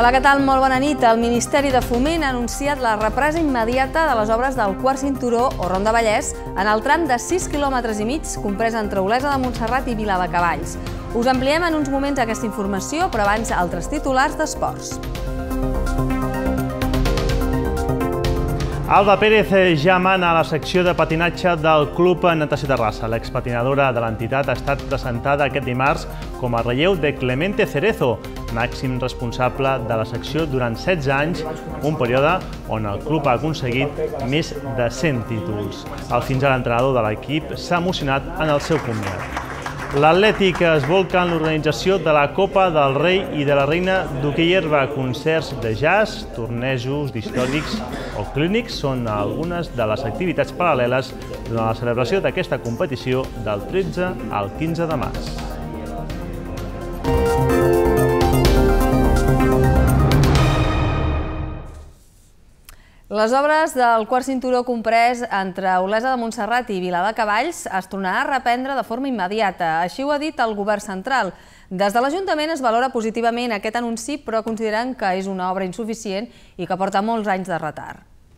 Hola, què tal? Molt bona nit. El Ministeri de Foment ha anunciat la represa immediata de les obres del quart cinturó o Ronda Vallès en el tram de 6,5 quilòmetres comprès entre Olesa de Montserrat i Viladecavalls. Us ampliem en uns moments aquesta informació, però abans altres titulars d'esports. Alba Pérez ja mana a la secció de patinatge del Club Natació Terrassa. L'expatinadora de l'entitat ha estat presentada aquest dimarts com a relleu de Clemente Cerezo, màxim responsable de la secció durant 16 anys, un període on el club ha aconseguit més de 100 títols. El fins ara entrenador de l'equip s'ha emocionat en el seu comiat. L'Atlètic es volca en l'organització de la Copa del Rei i de la Reina d'hoquei herba. Concerts de jazz, tornejos d'històrics o clínics són algunes de les activitats paral·leles durant la celebració d'aquesta competició del 13 al 15 de març. Les obres del quart cinturó comprès entre Olesa de Montserrat i Viladecavalls es tornaran a reprendre de forma immediata. Així ho ha dit el govern central. Des de l'Ajuntament es valora positivament aquest anunci, però consideren que és una obra insuficient i que porta molts anys de retard.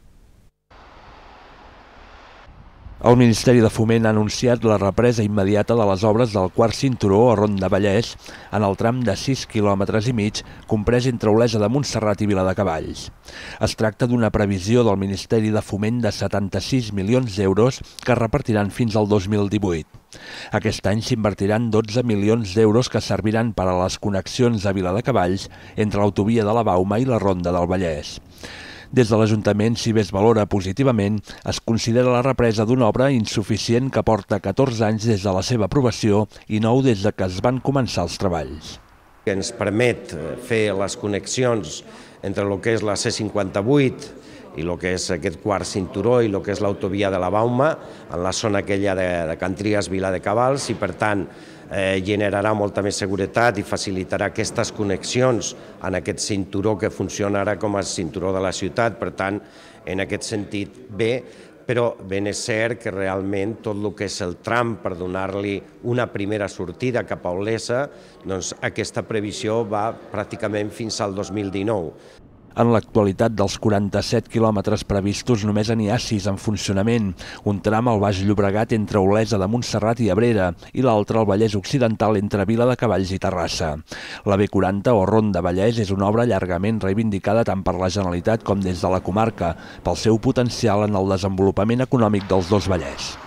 El Ministeri de Foment ha anunciat la represa immediata de les obres del quart cinturó o Ronda Vallès en el tram de 6,5 quilòmetres comprès entre Olesa de Montserrat i Viladecavalls. Es tracta d'una previsió del Ministeri de Foment de 76 milions d'euros que es repartiran fins al 2018. Aquest any s'invertiran 12 milions d'euros que serviran per a les connexions a Viladecavalls entre l'autovia de la Bauma i la Ronda del Vallès. Des de l'Ajuntament, si bé es valora positivament, es considera la represa d'una obra insuficient que porta 14 anys des de la seva aprovació i 9 des de que es van començar els treballs. Ens permet fer les connexions entre el que és la C58 i el que és aquest quart cinturó i el que és l'autovia de la Bauma, en la zona aquella de Can Trias, Viladecavalls, i per tant generarà molta més seguretat i facilitarà aquestes connexions en aquest cinturó que funcionarà com a cinturó de la ciutat. Per tant, en aquest sentit, bé, però ben és cert que realment tot el que és el tram per donar-li una primera sortida cap a Olesa, doncs aquesta previsió va pràcticament fins al 2019. En l'actualitat, dels 47 quilòmetres previstos, només n'hi ha 6 en funcionament, un tram al Baix Llobregat entre Olesa de Montserrat i Abrera i l'altre al Vallès Occidental entre Viladecavalls i Terrassa. La B40 o Ronda Vallès és una obra llargament reivindicada tant per la Generalitat com des de la comarca, pel seu potencial en el desenvolupament econòmic dels dos Vallès.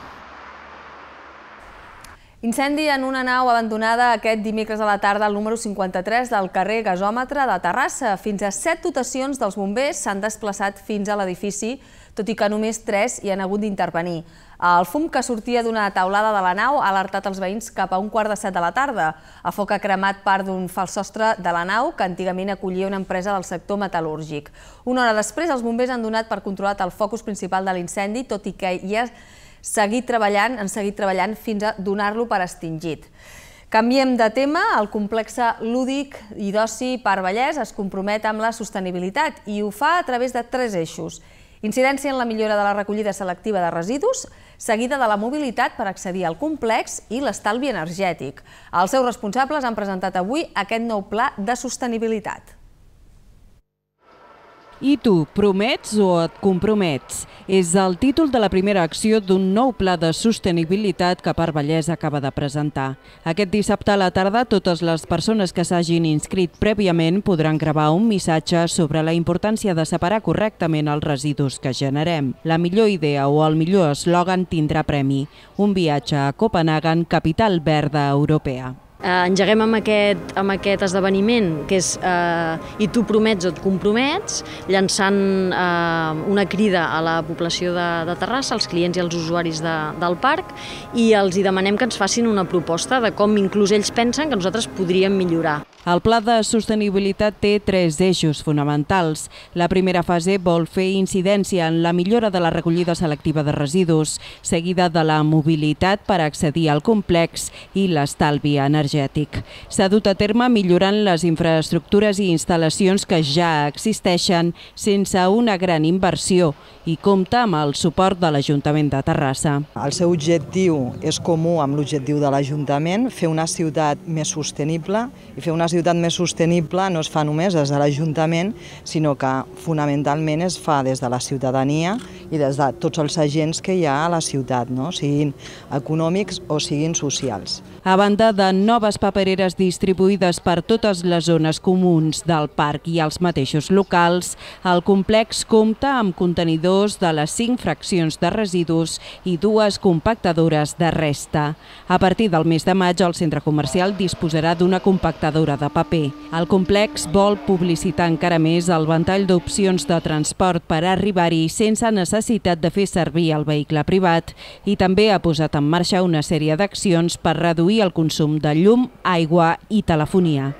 Incendi en una nau abandonada aquest dimecres a la tarda al número 53 del carrer Gasòmetre de Terrassa. Fins a 7 dotacions dels bombers s'han desplaçat fins a l'edifici, tot i que només 3 hi han hagut d'intervenir. El fum que sortia d'una taulada de la nau ha alertat els veïns cap a 1:45 de la tarda. El foc ha cremat part d'un fals sostre de la nau que antigament acollia una empresa del sector metal·lúrgic. Una hora després, els bombers han donat per controlat el focus principal de l'incendi, tot i que hi ha han seguit treballant fins a donar-lo per extingit. Canviem de tema. El complex lúdic i d'oci Parc Vallès es compromet amb la sostenibilitat i ho fa a través de 3 eixos. Incidència en la millora de la recollida selectiva de residus, seguida de la mobilitat per accedir al complex i l'estalvi energètic. Els seus responsables han presentat avui aquest nou pla de sostenibilitat. I tu, promets o et compromets? És el títol de la primera acció d'un nou pla de sostenibilitat que Parc Vallès acaba de presentar. Aquest dissabte a la tarda, totes les persones que s'hagin inscrit prèviament podran gravar un missatge sobre la importància de separar correctament els residus que generem. La millor idea o el millor eslògan tindrà premi. Un viatge a Copenhagen, capital verda europea. Engeguem amb aquest esdeveniment, que és I tu promets o et compromets, llançant una crida a la població de Terrassa, als clients i als usuaris del parc, i els demanem que ens facin una proposta de com inclús ells pensen que nosaltres podríem millorar. El pla de sostenibilitat té 3 eixos fonamentals. La primera fase vol fer incidència en la millora de la recollida selectiva de residus, seguida de la mobilitat per accedir al complex i l'estalvi energètic. S'ha dut a terme millorant les infraestructures i instal·lacions que ja existeixen sense una gran inversió i compta amb el suport de l'Ajuntament de Terrassa. El seu objectiu és comú amb l'objectiu de l'Ajuntament, fer una ciutat més sostenible i fer una una ciutat més sostenible no es fa només des de l'Ajuntament, sinó que fonamentalment es fa des de la ciutadania i des de tots els agents que hi ha a la ciutat, siguin econòmics o siguin socials. A banda de noves papereres distribuïdes per totes les zones comuns del parc i els mateixos locals, el complex compta amb contenidors de les 5 fraccions de residus i 2 compactadores de resta. A partir del mes de maig, el centre comercial disposarà d'una compactadora de paper. El complex vol publicitar encara més el ventall d'opcions de transport per arribar-hi sense necessitat de fer servir el vehicle privat i també ha posat en marxa una sèrie d'accions per reduir el consum de llum, aigua i telefonia.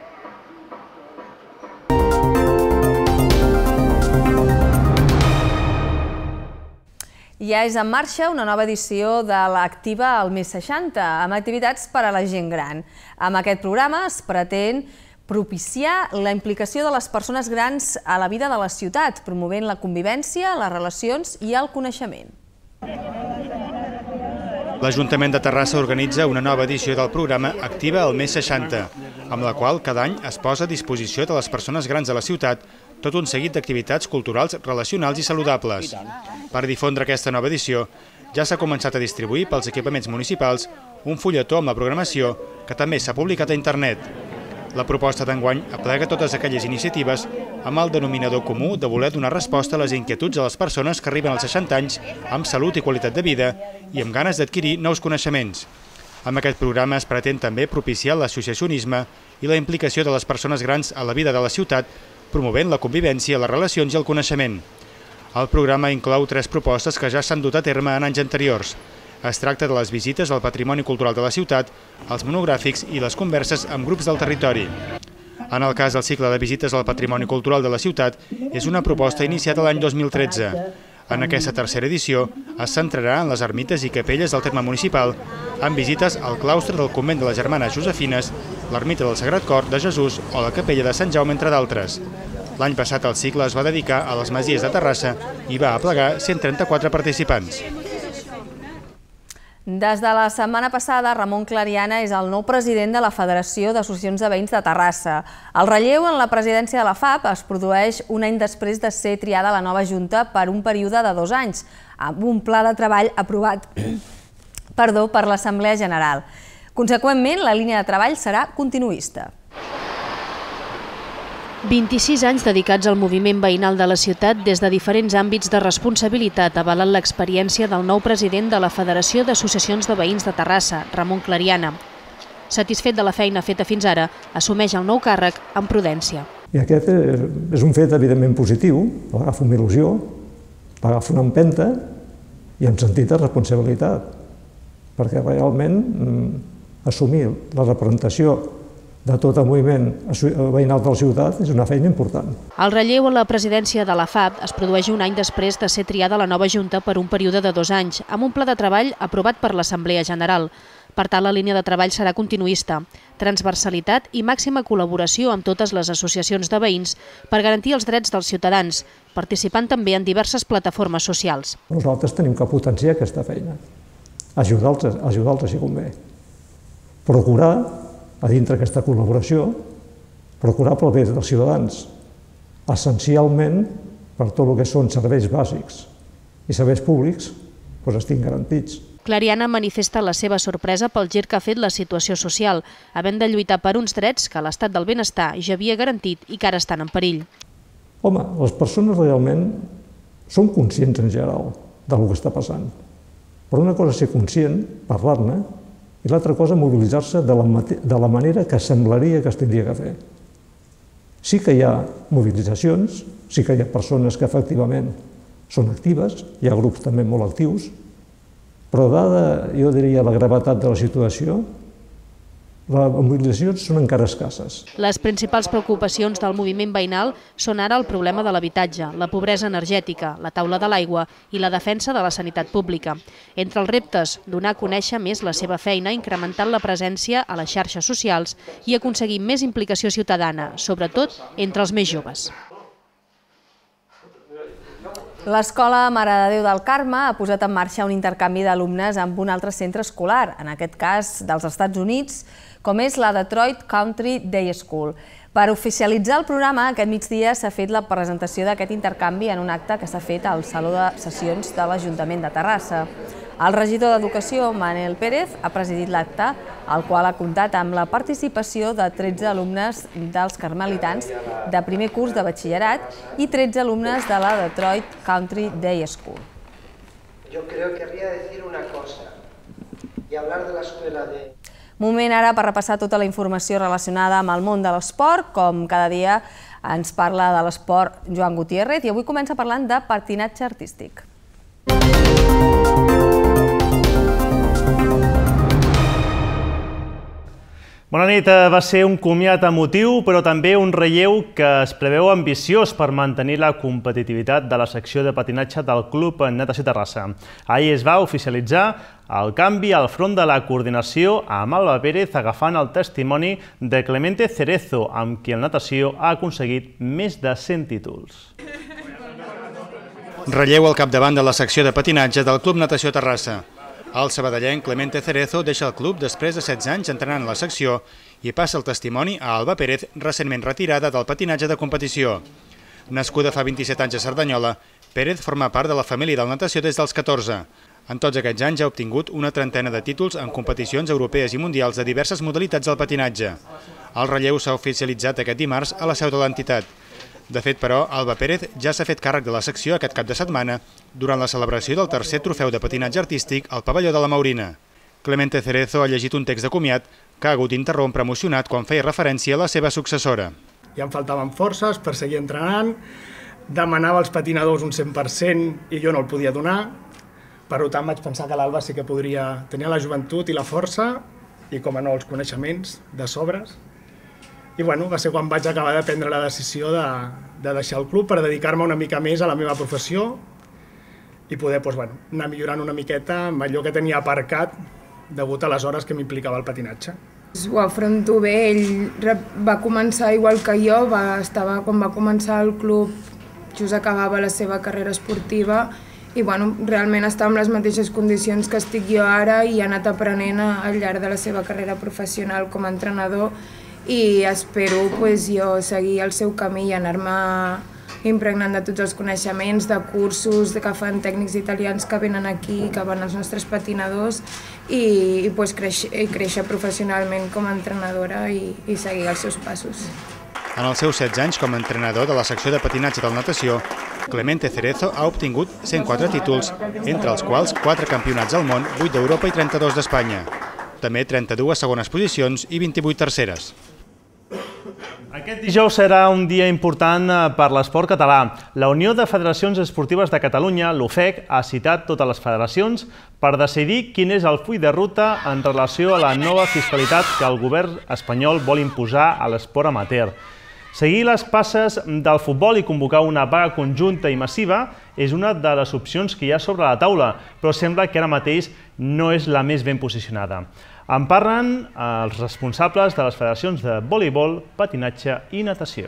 Ja és en marxa una nova edició de l'Activa al Més 60, amb activitats per a la gent gran. Amb aquest programa es pretén propiciar la implicació de les persones grans a la vida de la ciutat, promovent la convivència, les relacions i el coneixement. L'Ajuntament de Terrassa organitza una nova edició del programa Activa al Més 60, amb la qual cada any es posa a disposició de les persones grans de la ciutat tot un seguit d'activitats culturals, relacionals i saludables. Per difondre aquesta nova edició, ja s'ha començat a distribuir pels equipaments municipals un fulletó amb la programació que també s'ha publicat a internet. La proposta d'enguany aplega totes aquelles iniciatives amb el denominador comú de voler donar resposta a les inquietuds de les persones que arriben als 60 anys amb salut i qualitat de vida i amb ganes d'adquirir nous coneixements. Amb aquest programa es pretén també propiciar l'associacionisme i la implicació de les persones grans a la vida de la ciutat, promovent la convivència, les relacions i el coneixement. El programa inclou 3 propostes que ja s'han dut a terme en anys anteriors. Es tracta de les visites al patrimoni cultural de la ciutat, els monogràfics i les converses amb grups del territori. En el cas del cicle de visites al patrimoni cultural de la ciutat, és una proposta iniciada l'any 2013. En aquesta tercera edició es centrarà en les ermites i capelles del terme municipal, amb visites al claustre del convent de les Germanes Josefines, l'ermita del Sagrat Cor de Jesús o la capella de Sant Jaume, entre d'altres. L'any passat el cicle es va dedicar a les masies de Terrassa i va aplegar 134 participants. Des de la setmana passada, Ramon Clariana és el nou president de la Federació d'Associacions de Veïns de Terrassa. El relleu en la presidència de la FAP es produeix un any després de ser triada la nova Junta per un període de 2 anys, amb un pla de treball aprovat per l'Assemblea General. Conseqüentment, la línia de treball serà continuista. 26 anys dedicats al moviment veïnal de la ciutat des de diferents àmbits de responsabilitat avalant l'experiència del nou president de la Federació d'Associacions de Veïns de Terrassa, Ramon Clariana. Satisfet de la feina feta fins ara, assumeix el nou càrrec amb prudència. I aquest és un fet evidentment positiu, l'agafo amb il·lusió, l'agafo amb empenta i amb sentit de responsabilitat, perquè realment assumir la representació de tot el moviment veïnal de la ciutat és una feina important. El relleu a la presidència de la FAP es produeix un any després de ser triada la nova Junta per un període de 2 anys, amb un pla de treball aprovat per l'Assemblea General. Per tant, la línia de treball serà continuista, transversalitat i màxima col·laboració amb totes les associacions de veïns per garantir els drets dels ciutadans, participant també en diverses plataformes socials. Nosaltres tenim que potenciar aquesta feina, ajudar-los si convé, procurar a dintre d'aquesta col·laboració, procurar pel bé dels ciutadans, essencialment per tot el que són serveis bàsics i serveis públics, estiguin garantits. Clariana manifesta la seva sorpresa pel gir que ha fet la situació social, havent de lluitar per uns drets que l'estat del benestar ja havia garantit i que ara estan en perill. Home, les persones realment són conscients en general del que està passant, però una cosa és ser conscient, parlar-ne, i l'altra cosa, mobilitzar-se de la manera que semblaria que es tindria que fer. Sí que hi ha mobilitzacions, sí que hi ha persones que efectivament són actives, hi ha grups també molt actius, però dada, jo diria, la gravetat de la situació, les mobilitzacions són encara escasses. Les principals preocupacions del moviment veïnal són ara el problema de l'habitatge, la pobresa energètica, la taula de l'aigua i la defensa de la sanitat pública. Entre els reptes, donar a conèixer més la seva feina, incrementant la presència a les xarxes socials i aconseguir més implicació ciutadana, sobretot entre els més joves. L'Escola Mare de Déu del Carme ha posat en marxa un intercanvi d'alumnes amb un altre centre escolar, en aquest cas dels Estats Units, com és la Detroit Country Day School. Per oficialitzar el programa, aquest migdia s'ha fet la presentació d'aquest intercanvi en un acte que s'ha fet al Saló de Sessions de l'Ajuntament de Terrassa. El regidor d'Educació, Manel Pérez, ha presidit l'acte, el qual ha comptat amb la participació de 13 alumnes dels carmelitans de primer curs de batxillerat i 13 alumnes de la Detroit Country Day School. Yo creo que querría decir una cosa y hablar de la escuela de... Moment ara per repassar tota la informació relacionada amb el món de l'esport. Com cada dia ens parla de l'esport Joan Gutiérrez i avui comença parlant de patinatge artístic. Bona nit. Va ser un comiat emotiu, però també un relleu que es preveu ambiciós per mantenir la competitivitat de la secció de patinatge del Club Natació Terrassa. Ahir es va oficialitzar el canvi al front de la coordinació amb Alba Pérez agafant el testimoni de Clemente Cerezo, amb qui el natació ha aconseguit més de 100 títols. Relleu al capdavant de la secció de patinatge del Club Natació Terrassa. El sabadellenc Clemente Cerezo deixa el club després de 16 anys entrenant la secció i passa el testimoni a Alba Pérez, recentment retirada del patinatge de competició. Nascuda fa 27 anys a Cerdanyola, Pérez forma part de la família del natació des dels 14. En tots aquests anys ha obtingut una trentena de títols en competicions europees i mundials de diverses modalitats del patinatge. El relleu s'ha oficialitzat aquest dimarts a la seu de l'entitat. De fet, però, Alba Pérez ja s'ha fet càrrec de la secció aquest cap de setmana durant la celebració del tercer trofeu de patinatge artístic al pavelló de la Maurina. Clemente Cerezo ha llegit un text de comiat que ha hagut d'interrompre emocionat quan feia referència a la seva successora. Ja em faltaven forces per seguir entrenant, demanava als patinadors un 100% i jo no el podia donar. Per tant, vaig pensar que l'Alba sí que podria tenir la joventut i la força i, com no, els coneixements de sobres. I bueno, va ser quan vaig acabar de prendre la decisió de deixar el club per dedicar-me una mica més a la meva professió i poder anar millorant una miqueta amb allò que tenia aparcat degut a les hores que m'implicava el patinatge. Ho afronto bé, ell va començar igual que jo, quan va començar el club just acabava la seva carrera esportiva i realment estava en les mateixes condicions que estic jo ara i ha anat aprenent al llarg de la seva carrera professional com a entrenador i espero jo seguir el seu camí i anar-me impregnant de tots els coneixements, de cursos que fan tècnics italians que venen aquí, que van als nostres patinadors i créixer professionalment com a entrenadora i seguir els seus passos. En els seus 16 anys com a entrenador de la secció de patinatge del natació, Clemente Cerezo ha obtingut 104 títols, entre els quals 4 campionats del món, 8 d'Europa i 32 d'Espanya. També 32 segones posicions i 28 terceres. Aquest dijous serà un dia important per l'esport català. La Unió de Federacions Esportives de Catalunya, l'UFEC, ha citat totes les federacions per decidir quin és el full de ruta en relació a la nova fiscalitat que el govern espanyol vol imposar a l'esport amateur. Seguir les passes del futbol i convocar una vaga conjunta i massiva és una de les opcions que hi ha sobre la taula, però sembla que ara mateix no és la més ben posicionada. En parlen els responsables de les federacions de voleibol, patinatge i natació.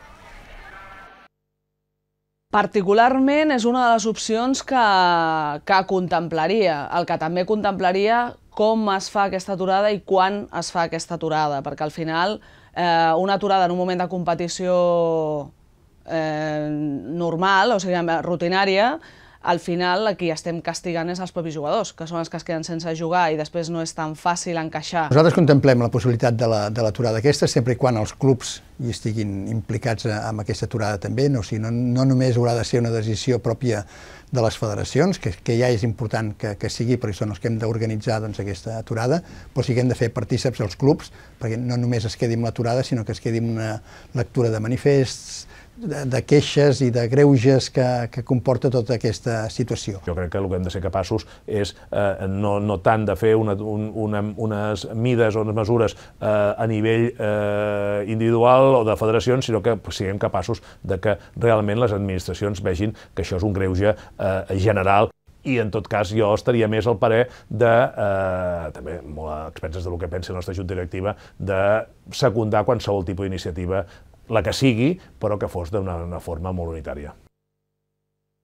Particularment és una de les opcions que contemplaria. El que també contemplaria com es fa aquesta aturada i quan es fa aquesta aturada, perquè al final una aturada en un moment de competició normal, o sigui, rutinària, al final qui estem castigant és els propis jugadors, que són els que es queden sense jugar i després no és tan fàcil encaixar. Nosaltres contemplem la possibilitat de l'aturada aquesta, sempre i quan els clubs hi estiguin implicats en aquesta aturada també, no només haurà de ser una decisió pròpia de les federacions, que ja és important que sigui, perquè són els que hem d'organitzar aquesta aturada, però sí que hem de fer partíceps als clubs, perquè no només es quedi amb l'aturada, sinó que es quedi amb una lectura de manifests, de queixes i de greuges que comporta tota aquesta situació. Jo crec que el que hem de ser capaços és no tant de fer unes mides o unes mesures a nivell individual o de federacions, sinó que siguem capaços de que realment les administracions vegin que això és un greuge general. I, en tot cas, jo estaria més al parer de, també molt a expenses del que pensi la nostra junta directiva, de secundar qualsevol tipus d'iniciativa, la que sigui, però que fos d'una forma molt unitària.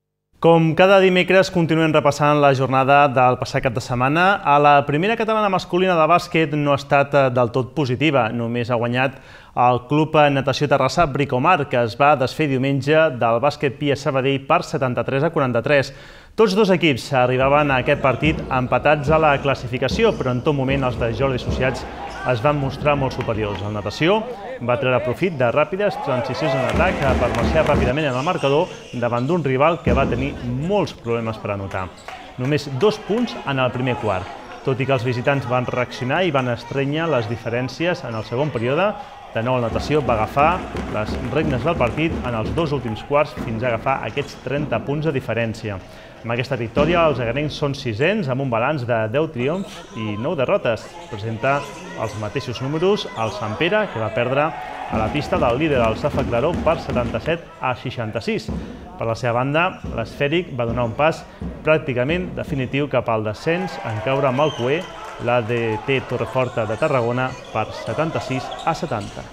Com cada dimecres continuem repassant la jornada del passat cap de setmana. A la primera catalana masculina de bàsquet no ha estat del tot positiva. Només ha guanyat el Club Natació Terrassa Bricomar, que es va desfer diumenge del Bàsquet Pia Sabadell per 73-43. Tots dos equips arribaven a aquest partit empatats a la classificació, però en tot moment els de Jordi Associats es van mostrar molt superiors. El Natació va treure profit de ràpides transicions en atac per marxar ràpidament en el marcador davant d'un rival que va tenir molts problemes per anotar. Només 2 punts en el primer quart. Tot i que els visitants van reaccionar i van estrènyer les diferències en el segon període, de nou el Natació va agafar les regnes del partit en els 2 últims quarts fins a agafar aquests 30 punts de diferència. Amb aquesta victòria, els agarencs són 600, amb un balanç de 10 triomfs i 9 derrotes. Presenta els mateixos números el Sant Pere, que va perdre a la pista del líder, el Safa Claró, per 77-66. Per la seva banda, l'Esfèric va donar un pas pràcticament definitiu cap al descens en caure amb el Cué, l'ADT Torreforta de Tarragona, per 76-70.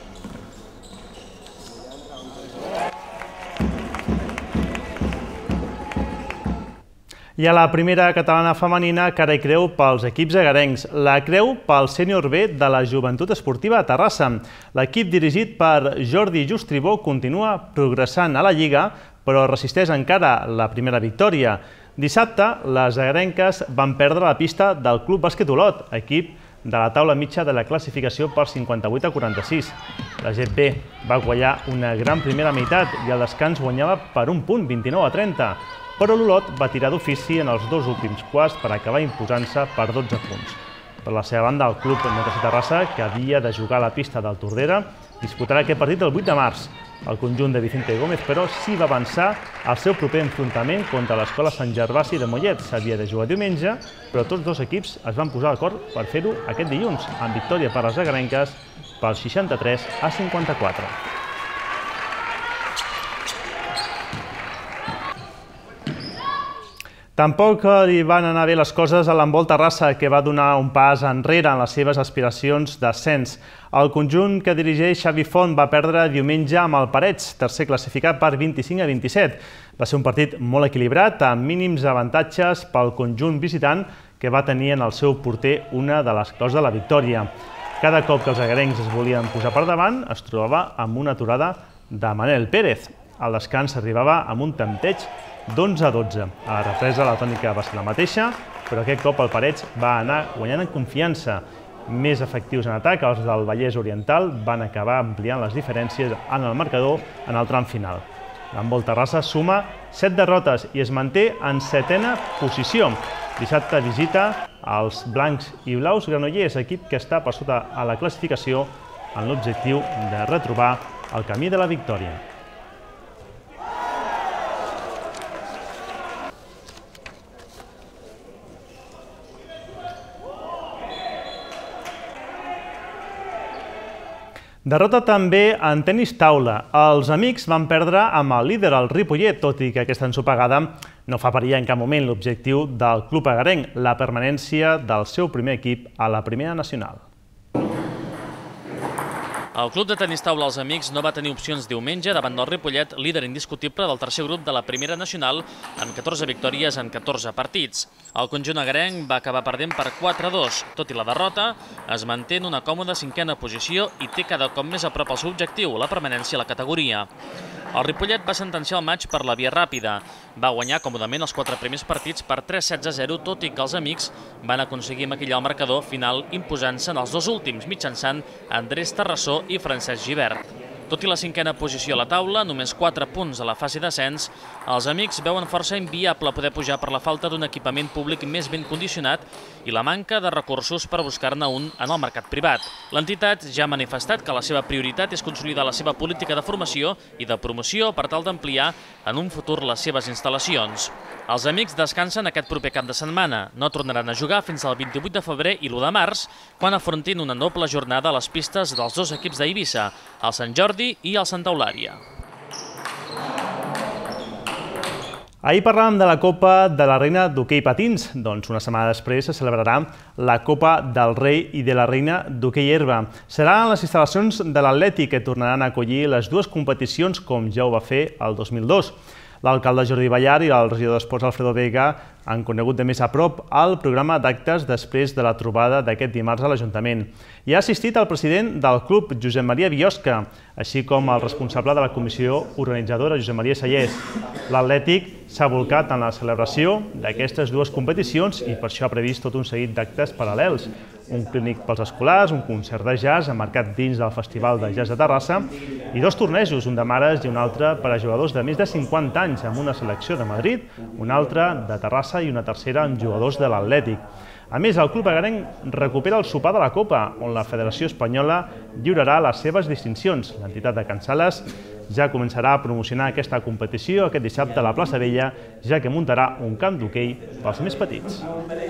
I a la primera catalana femenina, cara i creu pels equips agarencs. La creu pel sènior B de la Joventut Esportiva a Terrassa. L'equip dirigit per Jordi Justribó continua progressant a la Lliga, però resisteix encara la primera victòria. Dissabte, les agarenques van perdre la pista del Club Bàsquet Olot, equip de la taula mitja de la classificació per 58-46. La GP va guanyar una gran primera meitat i al descans guanyava per un punt, 29-30. Però l'Olot va tirar d'ofici en els 2 últims quarts per acabar imposant-se per 12 punts. Per la seva banda, el Club Natació Terrassa, que havia de jugar a la pista del Tordera, disputarà aquest partit el 8 de març. El conjunt de Vicente Gómez, però, sí va avançar al seu proper enfrontament contra l'Escola Sant Gervasi de Mollet. S'havia de jugar diumenge, però tots dos equips es van posar d'acord per fer-ho aquest dilluns, amb victòria per les agarenques pel 63-54. Tampoc li van anar bé les coses a l'Handbol Terrassa, que va donar un pas enrere en les seves aspiracions d'ascens. El conjunt que dirigeix Xavi Font va perdre diumenge amb el Parets, tercer classificat per 25-27. Va ser un partit molt equilibrat, amb mínims avantatges pel conjunt visitant, que va tenir en el seu porter una de les claus de la victòria. Cada cop que els agarencs es volien posar per davant, es trobava amb una aturada de Manel Pérez. Al descans arribava amb un tempteig d'11-12. A la represa la tònica va ser la mateixa, però aquest cop el Parets va anar guanyant en confiança. Més efectius en atac, els del Vallès Oriental van acabar ampliant les diferències en el marcador en el tram final. L'Handbol Terrassa suma 7 derrotes i es manté en 7ª posició. Dissabte visita els blancs i blaus granollers, equip que està per sota a la classificació en l'objectiu de retrobar el camí de la victòria. Derrota també en tenis taula. Els amics van perdre amb el líder, el Ripollet, tot i que aquesta ensopegada no fa perillar en cap moment l'objectiu del club agarenc, la permanència del seu primer equip a la primera nacional. El club de tenis taula Els Amics no va tenir opcions diumenge davant del Ripollet, líder indiscutible del tercer grup de la primera nacional, amb 14 victòries en 14 partits. El conjunt agarenc va acabar perdent per 4-2. Tot i la derrota, es manté en una còmoda 5ª posició i té cada cop més a prop el seu objectiu, la permanència a la categoria. El Ripollet va sentenciar el maig per la via ràpida. Va guanyar còmodament els 4 primers partits per 3-16-0, tot i que els Amics van aconseguir maquillar el marcador final imposant-se en els 2 últims mitjançant Andrés Terrassó i Francesc Gibert. Tot i la 5ª posició a la taula, només 4 punts a la fase d'ascens, els Amics veuen força inviable poder pujar per la falta d'un equipament públic més ben condicionat i la manca de recursos per buscar-ne un en el mercat privat. L'entitat ja ha manifestat que la seva prioritat és consolidar la seva política de formació i de promoció per tal d'ampliar en un futur les seves instal·lacions. Els Amics descansen aquest proper cap de setmana. No tornaran a jugar fins al 28 de febrer i l'1 de març, quan afrontin una doble jornada a les pistes dels 2 equips d'Eivissa, el Sant Jordi i el Santa Eulària. Ahir parlàvem de la Copa de la Reina d'hoquei patins. Doncs una setmana després se celebrarà la Copa del Rei i de la Reina d'hoquei herba. Serà en les instal·lacions de l'Atlètic que tornaran a acollir les dues competicions com ja ho va fer el 2002. L'alcalde Jordi Ballar i el regidor d'Esports Alfredo Vega han conegut de més a prop el programa d'actes després de la trobada d'aquest dimarts a l'Ajuntament. Hi ha assistit el president del club, Josep Maria Biosca, així com el responsable de la comissió organitzadora, Josep Maria Sallés. L'Atlètic s'ha volcat en la celebració d'aquestes dues competicions i per això ha previst tot un seguit d'actes paral·lels. Un clínic pels escolars, un concert de jazz emmarcat dins del Festival de Jazz de Terrassa i dos tornejos, un de mares i un altre per a jugadors de més de 50 anys, amb una selecció de Madrid, un altre de Terrassa i una tercera amb jugadors de l'Atlètic. A més, el club agarenc recupera el sopar de la Copa, on la Federació Espanyola lliurarà les seves distincions. L'entitat de Can Sales ja començarà a promocionar aquesta competició aquest dissabte a la plaça Vella, ja que muntarà un camp d'hoquei pels més petits.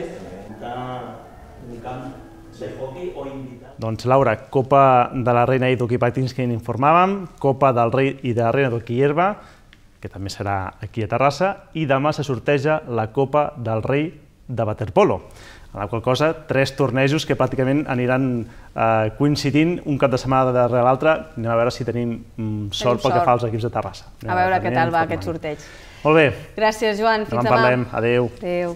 Doncs, Laura, Copa de la Reina i d'Hoquei Patins que n'informàvem, Copa del Rei i de la Reina d'Hoquei Herba, que també serà aquí a Terrassa, i demà se sorteja la Copa del Rei de waterpolo. En la qual cosa, 3 tornejos que pràcticament aniran coincidint un cap de setmana darrere l'altre. Anem a veure si tenim sort pel que fa als equips de Terrassa. A veure què tal va aquest sorteig. Molt bé. Gràcies, Joan. Fins demà. Demà en parlem. Adéu. Adéu.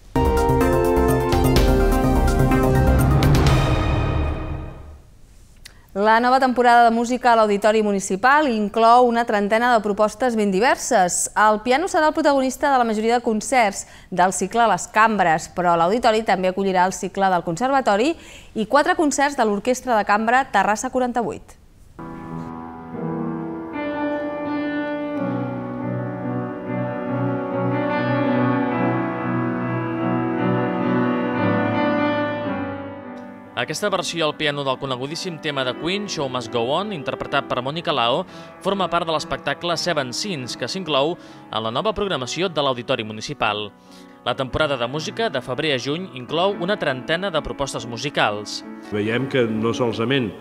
La nova temporada de música a l'Auditori Municipal inclou una trentena de propostes ben diverses. El piano serà el protagonista de la majoria de concerts del cicle Les Cambres, però l'Auditori també acollirà el cicle del Conservatori i 4 concerts de l'Orquestra de Cambra Terrassa 48. Aquesta versió al piano del conegudíssim tema de Queen, Show Must Go On, interpretat per Mónica Lao, forma part de l'espectacle Seven Sins, que s'inclou en la nova programació de l'Auditori Municipal. La temporada de música, de febrer a juny, inclou una trentena de propostes musicals. Veiem que no solament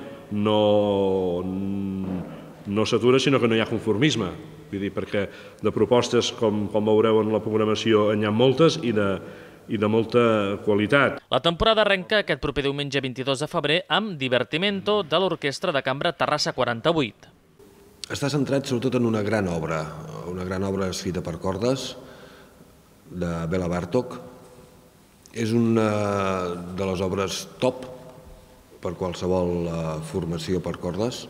no s'atura, sinó que no hi ha conformisme. Vull dir, perquè de propostes, com veureu en la programació, n'hi ha moltes i de molta qualitat. La temporada arrenca aquest proper diumenge 22 de febrer amb Divertimento de l'Orquestra de Cambra Terrassa 48. Està centrat sobretot en una gran obra escrita per cordes de Bela Bartók. És una de les obres top per qualsevol formació per cordes,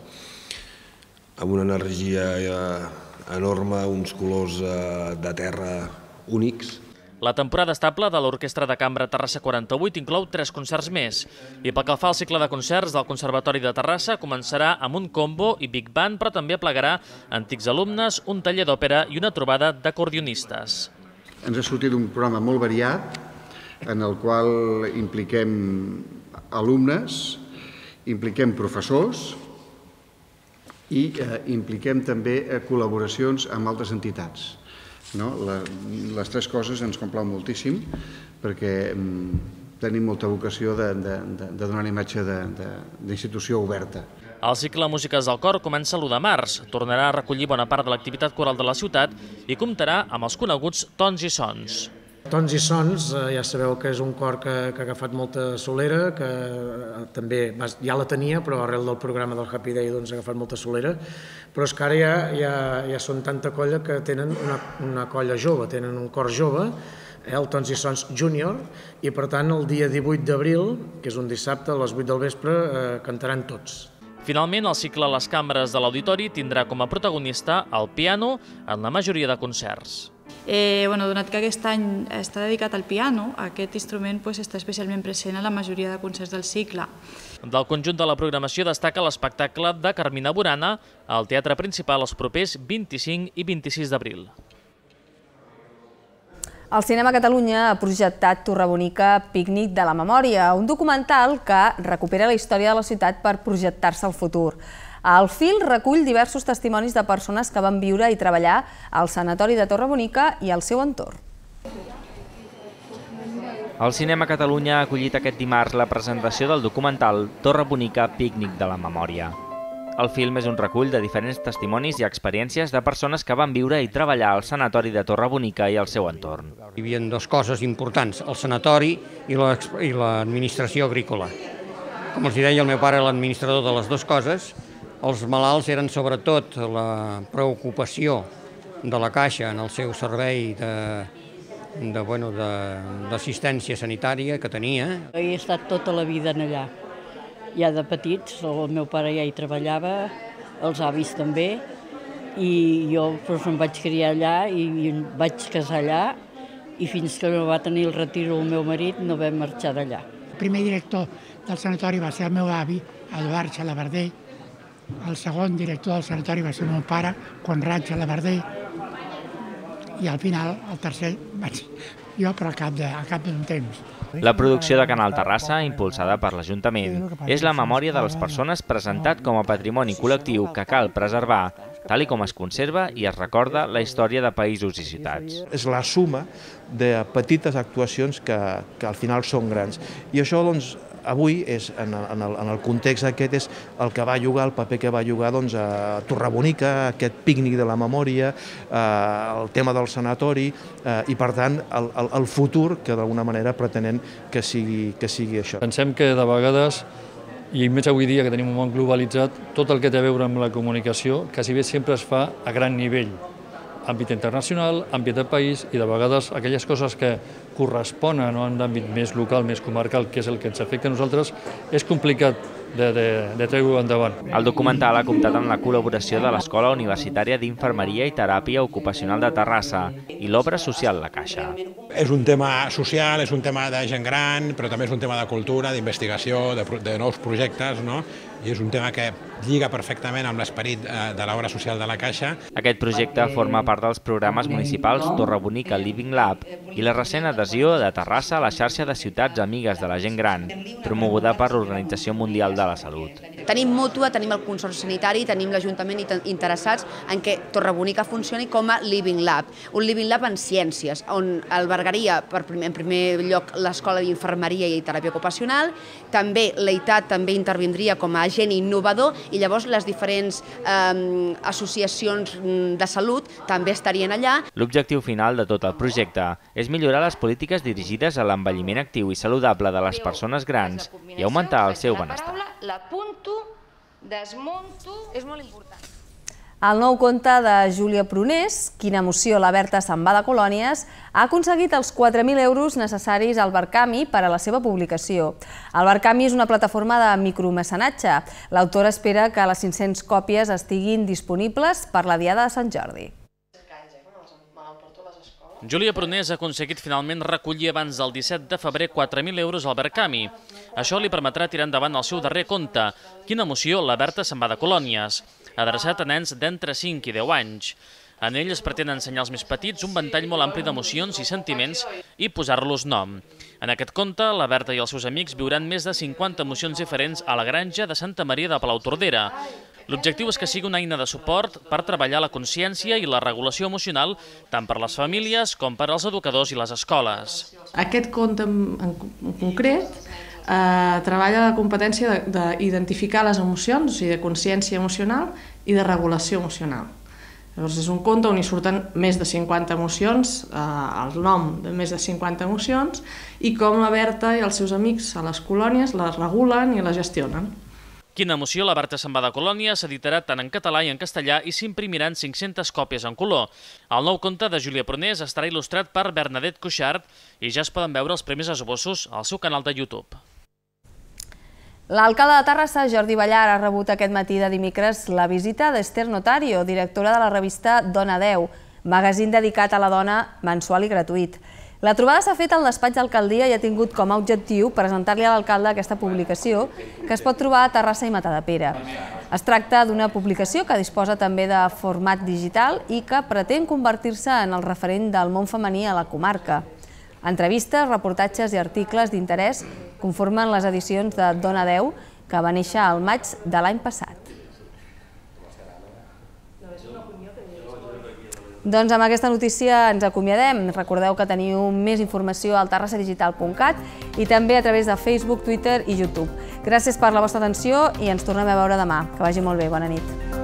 amb una energia enorme, uns colors de terra únics. La temporada estable de l'Orquestra de Cambra Terrassa 48 inclou 3 concerts més. I pel que fa al cicle de concerts del Conservatori de Terrassa, començarà amb un combo i big band, però també aplegarà antics alumnes, un taller d'òpera i una trobada d'acordionistes. Ens ha sortit un programa molt variat, en el qual impliquem alumnes, impliquem professors i impliquem també col·laboracions amb altres entitats. Les 3 coses ens complau moltíssim perquè tenim molta vocació de donar una imatge d'institució oberta. El cicle Músiques del Cor comença l'1 de març, tornarà a recollir bona part de l'activitat coral de la ciutat i comptarà amb els coneguts Tons i Sons. Tons i Sons, ja sabeu que és un cor que ha agafat molta solera, que també ja la tenia, però arrel del programa del Happy Day ha agafat molta solera, però és que ara ja són tanta colla que tenen una colla jove, tenen un cor jove, el Tons i Sons Júnior, i per tant el dia 18 d'abril, que és un dissabte a les 8 del vespre, cantaran tots. Finalment, el cicle Les Cambres de l'Auditori tindrà com a protagonista el piano en la majoria de concerts. Donat que aquest any està dedicat al piano, aquest instrument està especialment present a la majoria de concerts del cicle. Del conjunt de la programació destaca l'espectacle de Carmina Burana al Teatre Principal els propers 25 i 26 d'abril. El Cinema Catalunya ha projectat Torrebonica Pícnic de la Memòria, un documental que recupera la història de la ciutat per projectar-se al futur. El fil recull diversos testimonis de persones que van viure i treballar al Sanatori de Torrebonica i al seu entorn. El Cinema Catalunya ha acollit aquest dimarts la presentació del documental Torrebonica Pícnic de la Memòria. El film és un recull de diferents testimonis i experiències de persones que van viure i treballar al Sanatori de Torrebonica i al seu entorn. Hi havia 2 coses importants, el sanatori i l'administració agrícola. Com els deia el meu pare, l'administrador de les 2 coses, els malalts eren sobretot la preocupació de la Caixa en el seu servei d'assistència sanitària que tenia. He estat tota la vida allà. Ja de petits, el meu pare ja hi treballava, els avis també, i jo em vaig criar allà i em vaig casar allà, i fins que no va tenir el retiro el meu marit no vam marxar d'allà. El primer director del sanatori va ser el meu avi, Eduard Xalabarder. El segon director del sanatori va ser el meu pare, Conrad Xalabarder. I al final, el tercer, vaig jo, però al cap d'un temps. La producció de Canal Terrassa, impulsada per l'Ajuntament, és la memòria de les persones presentat com a patrimoni col·lectiu que cal preservar, tal com es conserva i es recorda la història de països i ciutats. És la suma de petites actuacions que al final són grans. I això, doncs, avui, en el context aquest, és el que va jugar, el paper que va jugar a Torrebonica, aquest pícnic de la memòria, el tema del sanatori i, per tant, el futur que d'alguna manera pretenem que sigui això. Pensem que de vegades, i més avui dia que tenim un món globalitzat, tot el que té a veure amb la comunicació quasi bé sempre es fa a gran nivell. Àmbit internacional, àmbit de país, i de vegades aquelles coses que corresponen en d'àmbit més local, més comarcal, que és el que ens afecta a nosaltres, és complicat de treure-ho endavant. El documental ha comptat amb la col·laboració de l'Escola Universitària d'Infermeria i Teràpia Ocupacional de Terrassa i l'Obra Social La Caixa. És un tema social, és un tema de gent gran, però també és un tema de cultura, d'investigació, de nous projectes, no? I és un tema que lliga perfectament amb l'esperit de l'Obra Social de la Caixa. Aquest projecte forma part dels programes municipals Torrebonica Living Lab i la recent adhesió de Terrassa a la xarxa de ciutats amigues de la gent gran, promoguda per l'Organització Mundial de la Salut. Tenim Mútua, tenim el Consort Sanitari, tenim l'Ajuntament interessats en què Torrebonica funcioni com a Living Lab. Un Living Lab en ciències, on albergaria en primer lloc l'Escola d'Infermeria i Teràpia Ocupacional, també l'EITAT també intervindria com a agent innovador i llavors les diferents associacions de salut també estarien allà. L'objectiu final de tot el projecte és millorar les polítiques dirigides a l'envelliment actiu i saludable de les persones grans i augmentar el seu benestar. L'apunto, desmunto, és molt important. El nou conte de Júlia Prunés, Quina emoció, la Berta se'n va de colònies, ha aconseguit els 4.000 euros necessaris al Barcami per a la seva publicació. El Barcami és una plataforma de micromecenatge. L'autora espera que les 500 còpies estiguin disponibles per la Diada de Sant Jordi. Júlia Prunés ha aconseguit finalment recollir abans del 17 de febrer 4.000 euros al Barcami. Això li permetrà tirar endavant el seu darrer conte, Quina emoció, la Berta se'n va de colònies, adreçat a nens d'entre 5 i 10 anys. En ell es pretén ensenyar als més petits un ventall molt ampli d'emocions i sentiments i posar-los nom. En aquest conte, la Berta i els seus amics viuran més de 50 emocions diferents a la granja de Santa Maria de Palautordera. L'objectiu és que sigui una eina de suport per treballar la consciència i la regulació emocional tant per les famílies com per als educadors i les escoles. Aquest conte en concret treballa la competència d'identificar les emocions, o sigui, de consciència emocional i de regulació emocional. Llavors és un conte on hi surten més de 50 emocions, el nom de més de 50 emocions, i com la Berta i els seus amics a les colònies les regulen i les gestionen. Quina emoció, la Berta se'n va de colònia s'editarà tant en català i en castellà i s'imprimiran 500 còpies en color. El nou conte de Júlia Prunés estarà il·lustrat per Bernadette Cuixart i ja es poden veure els primers esbossos al seu canal de YouTube. L'alcalde de Terrassa, Jordi Ballar, ha rebut aquest matí de dimecres la visita d'Ester Notario, directora de la revista Dona 10, magazín dedicat a la dona mensual i gratuït. La trobada s'ha fet al despatx d'alcaldia i ha tingut com a objectiu presentar-li a l'alcalde aquesta publicació que es pot trobar a Terrassa i Matadepera. Es tracta d'una publicació que disposa també de format digital i que pretén convertir-se en el referent del món femení a la comarca. Entrevistes, reportatges i articles d'interès conformen les edicions de Dona 10, que va néixer al maig de l'any passat. Doncs amb aquesta notícia ens acomiadem. Recordeu que teniu més informació al terrassadigital.cat i també a través de Facebook, Twitter i YouTube. Gràcies per la vostra atenció i ens tornem a veure demà. Que vagi molt bé. Bona nit.